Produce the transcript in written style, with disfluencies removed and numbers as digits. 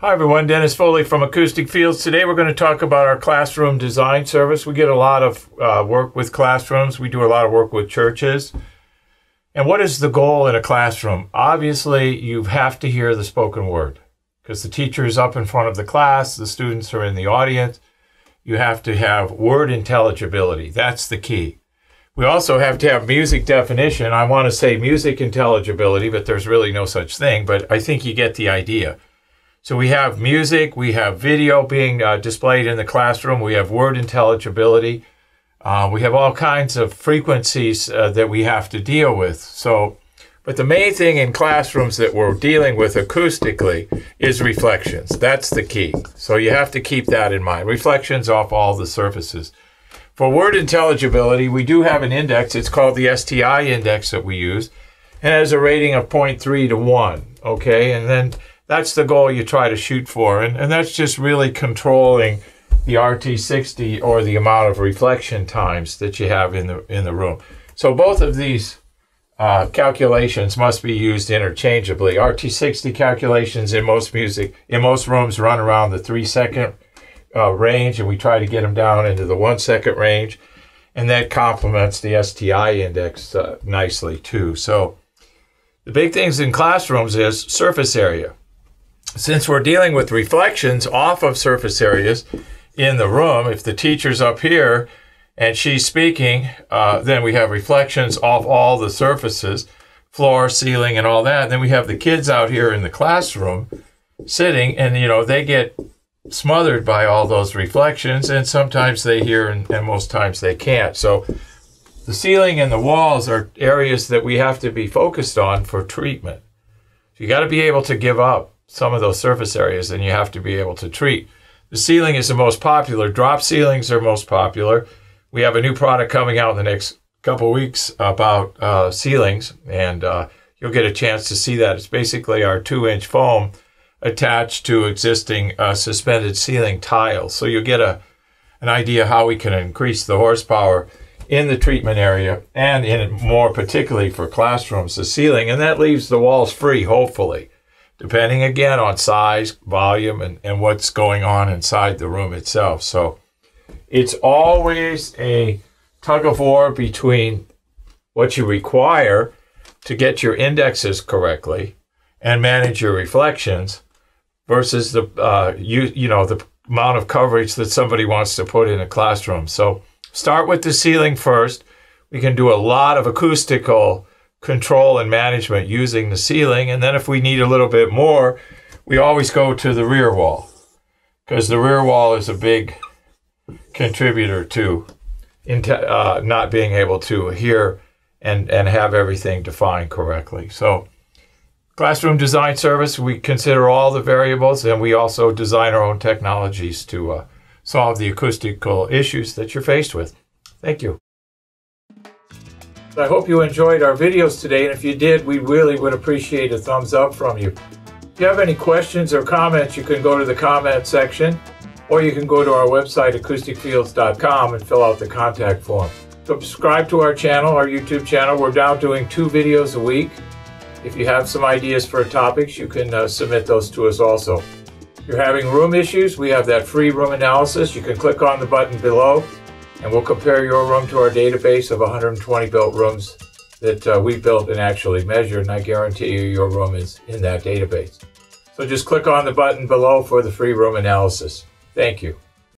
Hi everyone, Dennis Foley from Acoustic Fields. Today we're going to talk about our classroom design service. We get a lot of work with classrooms. We do a lot of work with churches. And what is the goal in a classroom? Obviously, you have to hear the spoken word because the teacher is up in front of the class, the students are in the audience. You have to have word intelligibility. That's the key. We also have to have music definition. I want to say music intelligibility, but there's really no such thing. But I think you get the idea. So we have music, we have video being displayed in the classroom, we have word intelligibility, we have all kinds of frequencies that we have to deal with. But the main thing in classrooms that we're dealing with acoustically is reflections. That's the key. So you have to keep that in mind. Reflections off all the surfaces. For word intelligibility, we do have an index. It's called the STI index that we use. And it has a rating of 0.3 to 1. Okay, and then that's the goal you try to shoot for. And that's just really controlling the RT60 or the amount of reflection times that you have in the room. So both of these calculations must be used interchangeably. RT60 calculations in most rooms run around the 3-second range, and we try to get them down into the 1-second range. And that complements the STI index nicely too. So the big things in classrooms is surface area. Since we're dealing with reflections off of surface areas in the room, if the teacher's up here and she's speaking, then we have reflections off all the surfaces, floor, ceiling, and all that. And then we have the kids out here in the classroom sitting, and they get smothered by all those reflections, and sometimes they hear and most times they can't. So the ceiling and the walls are areas that we have to be focused on for treatment. So you got to be able to give up some of those surface areas, and you have to be able to treat. The ceiling is the most popular. Drop ceilings are most popular. We have a new product coming out in the next couple weeks about ceilings, and you'll get a chance to see that. It's basically our 2-inch foam attached to existing suspended ceiling tiles. So you'll get an idea how we can increase the horsepower in the treatment area, and in more particularly for classrooms, the ceiling, and that leaves the walls free, hopefully, depending again on size, volume, and what's going on inside the room itself. So it's always a tug of war between what you require to get your indexes correctly and manage your reflections versus the the amount of coverage that somebody wants to put in a classroom. So start with the ceiling first. We can do a lot of acoustical control and management using the ceiling, and then if we need a little bit more, we always go to the rear wall, because the rear wall is a big contributor to not being able to hear and have everything defined correctly. So classroom design service, we consider all the variables, and we also design our own technologies to solve the acoustical issues that you're faced with. Thank you. I hope you enjoyed our videos today, and if you did, we really would appreciate a thumbs up from you. If you have any questions or comments, you can go to the comment section, or you can go to our website, acousticfields.com, and fill out the contact form. Subscribe to our channel, our YouTube channel. We're now doing 2 videos a week. If you have some ideas for topics, you can submit those to us also. If you're having room issues, we have that free room analysis. You can click on the button below, and we'll compare your room to our database of 120 built rooms that we built and actually measured, and I guarantee you your room is in that database. So just click on the button below for the free room analysis. Thank you.